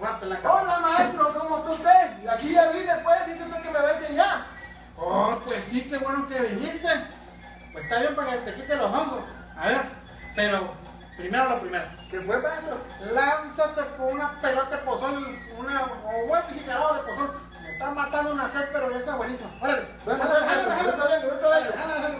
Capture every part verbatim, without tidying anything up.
robarte la cabeza. Hola maestro, ¿cómo está usted? Y aquí ya vine pues, dice usted que me va a enseñar. Oh, pues sí, qué bueno que viniste. Pues está bien para que te quite los hongos. A ver, pero primero lo primero. ¿Qué fue maestro? Lánzate con una pelota de pozol, una o buen jicarado de pozol. Me está matando una sed, pero ya está buenísimo. Órale. Bueno, Jala, bueno, jala, maestro, jala. ahorita vengo, ahorita vengo. Jala, jala.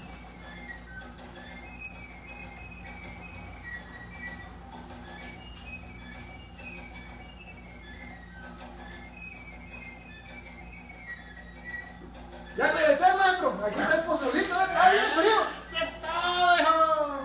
Ya regresé maestro, aquí está el pozolito, ¿eh? Está bien frío. ¡Eso es todo, hijo!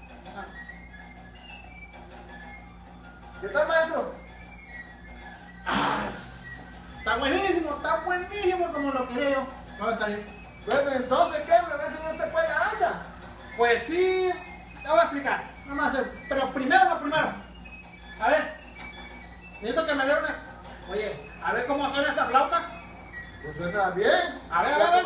¿Qué tal maestro? Ah, está buenísimo, está buenísimo como lo quería yo. No, está bien. Bueno, entonces, ¿qué? ¿Me va a enseñar usted pues la danza? Pues sí, te voy a explicar. No más, pero primero lo primero. A ver, necesito que me dé una. Oye, a ver cómo suena esa flauta. Pues suena bien. A ver, a ver, a ver.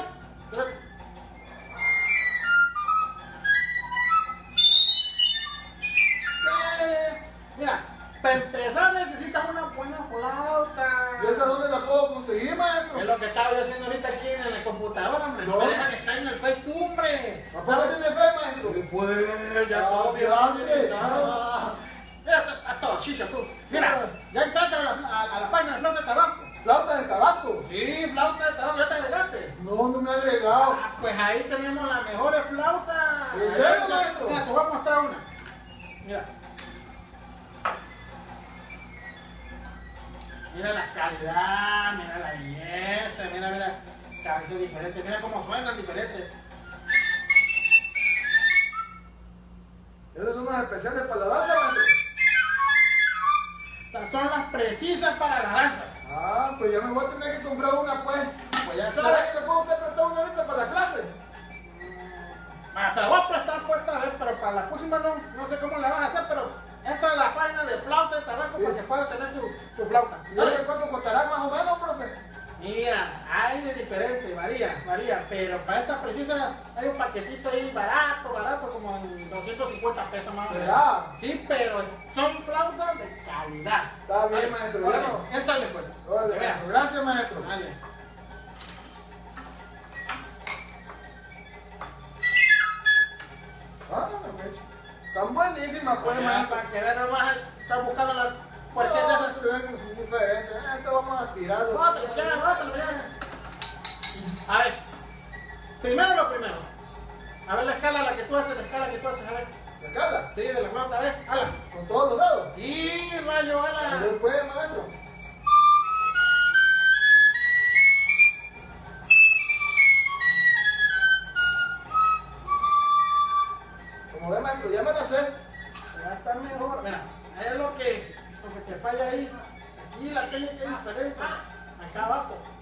Eh, Mira, para empezar necesitas una buena flauta. ¿Y esa dónde la puedo conseguir maestro? Es lo que estaba yo haciendo ahorita aquí en la computadora, hombre. No No. me deja que está en el Facebook, hombre. ¿A poco tiene fe maestro? Pues ya Ah, todo bien. grande. Ah. Mira, hasta chicha tú. Mira, ya entraste a la, a, a la página de Flauta de Tabasco. ¿Flauta de Tabasco? Sí, Flauta de Tabasco, ya te agregaste. No, no me ha agregado. Ah, pues ahí tenemos las mejores flautas. ¿En serio, maestro? Mira, te voy a mostrar una. Mira. Mira la calidad, mira la belleza, mira, mira. Cabezas diferentes, mira cómo suenan diferentes. Esas son las especiales para la danza maestro. Estas son las precisas para la danza. Ah, pues ya me voy a tener que comprar una pues. Pues ya ¿Sabes sabes. que me puedo usted prestar una ahorita para la clase? Ah, te la voy a prestar puesta, a ver, pero para la próxima no, no sé cómo la vas a hacer, pero entra a la página de Flauta de Tabasco para Sí. que puedas tener tu, tu flauta. ¿Y ese cuánto costará más o menos, profe? Mira, hay de diferente, varía, varía, pero para esta precisa hay un paquetito ahí barato, barato, como en doscientos cincuenta pesos más o menos. ¿Será? Sí, pero son flautas de calidad. Está bien, Vale, maestro, órale, ya no. éntrale pues. Órale, que veas. maestro. Gracias, maestro. Dale. Ah, no, mecho. Están buenísimas, pues, Ya, maestro. para que veas, nomás estás buscando la puerqueza No, esa. se ven son diferentes. Ah, esto vamos a tirarlo. Bótalo, ya, bótalo, ya. A ver, primero lo primero. A ver la escala la que tú haces, la escala que tú haces, a ver. ¿La cala? Sí, de la flauta, a ver, ala. Con todos los dedos. Y rayo, ala. ¿Qué puede, maestro? Como ve, maestro, ya me la sé. Ya está mejor. Mira, es lo que, lo que te falla ahí. Aquí la técnica es diferente. Acá abajo.